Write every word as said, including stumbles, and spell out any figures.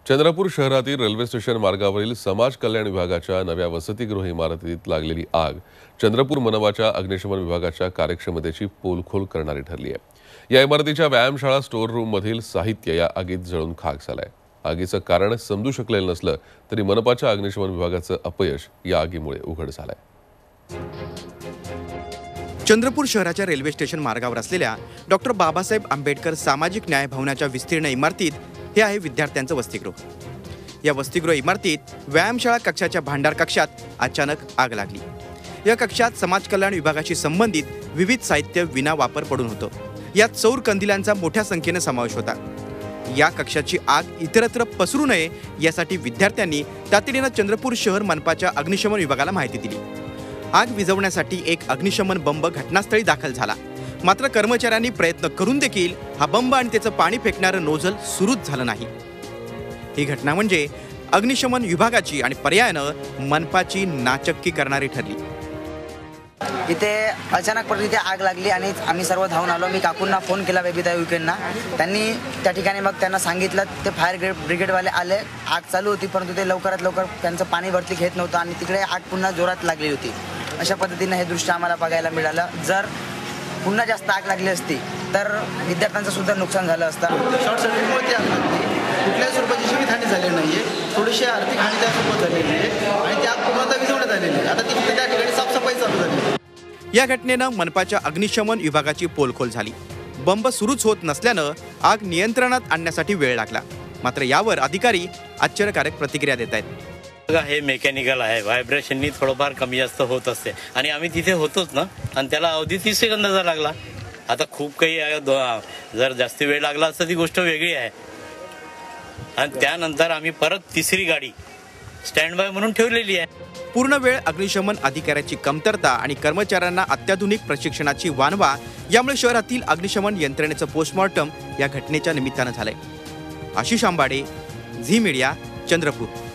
चंद्रपूर शहरातील railway station मार्गावरील समाज कल्याण विभागाच्या नव्या वसतिगृह इमारतीत लागलेली आग चंद्रपूर मनपाच्या अग्निशमन विभागाच्या कार्यक्षमतेची पोलखोल करणारी ठरली आहे। या इमारतीच्या व्यायामशाळा स्टोअर रूम मधील साहित्य या आगीत जळून खाक झालंय। आगीचं कारण समजू शकलेलं नसलं तरी मनपाच्या अग्निशमन विभागाचं अपयश या आगीमुळे उघड झालंय। चंद्रपूर शहराच्या रेल्वे स्टेशन मार्गावर असलेल्या डॉक्टर बाबासाहेब आंबेडकर सामाजिक न्याय भवनाच्या विस्तीर्ण इमारतीत हे आहे विद्यार्थ्यांचं वसतिगृह। या वसतिगृह इमारतीत व्यायामशाळा कक्षाच्या भांडार कक्षात अचानक आग लागली। या कक्षात समाज कल्याण विभागाशी संबंधित विविध साहित्य विना वापर पडून होतं। यात सौर कंदिलांचा मोठ्या संख्येने समावेश होता। या कक्षाची आग इतरत्र पसरू नये यासाठी विद्यार्थ्यांनी तातडीने चंद्रपूर शहर मनपाच्या अग्निशमन विभागाला माहिती दिली। आग विझवण्यासाठी एक अग्निशमन बंब घटनास्थळी दाखल झाला, मात्र कर्मचाऱ्यांनी प्रयत्न करून देखील हा बंब आणि त्याचं पाणी फेकणारं नोझल सुरूच झालं नाही। ही घटना म्हणजे अग्निशमन विभागाची आणि पर्यायानं मनपाची नाचक्की करणारी ठरली। इथे अचानकपणे इथे आग लागली आणि आम्ही सर्व धावून आलो। मी काकूंना फोन केला बेबीता विकेंडना, त्यांनी त्या ठिकाणी मग त्यांना सांगितलं, ते फायर ब्रिगेडवाले आले। आग चालू होती परंतु ते लवकरात लवकर त्यांचं पाणी वरती घेत नव्हतं आणि तिकडे आग पुन्हा जोरात लागली होती। अशा पद्धतीने हे दृश्य आम्हाला बघायला मिळालं। जर पुन्हा जास्त आग लागली असती तर विद्यार्थ्यांचं सुद्धा नुकसान झालं असतं। शॉर्ट सर्किटमुळे आग लागली, कुठल्याही स्वरूपाची जीवितहानी झाली नाही आहे, थोडीशी आर्थिक हानी त्यासोबत झालेली आहे आणि ती आग पूर्णतः विझवण्यात आलेली आहे। आता ती त्या ठिकाणी साफसफाई चालू झाली। या घटनेनं मनपाच्या अग्निशमन विभागाची पोलखोल झाली। बंब सुरूच होत नसल्यानं आग नियंत्रणात आणण्यासाठी वेळ लागला, मात्र यावर अधिकारी आश्चर्यकारक प्रतिक्रिया देत आहेत। हे मेकॅनिकल आहे, व्हायब्रेशननी थोडंफार कमी जास्त होत असते आणि आम्ही तिथे होतोच ना, आणि त्याला अवधी तीस सेकंदाचा लागला। आता खूप काही जर जास्त वेळ लागला असता ती गोष्ट वेगळी आहे। आणि त्यानंतर आम्ही परत तिसरी गाडी स्टँड बाय म्हणून ठेवलेली आहे। पूर्ण वेळ अग्निशमन अधिकाऱ्याची कमतरता आणि कर्मचाऱ्यांना अत्याधुनिक प्रशिक्षणाची वानवा यामुळे शहरातील अग्निशमन यंत्रणेचं पोस्टमॉर्टम या घटनेच्या निमित्तानं झालंय। Ashish Ambade, Zee Media, Chandrapur.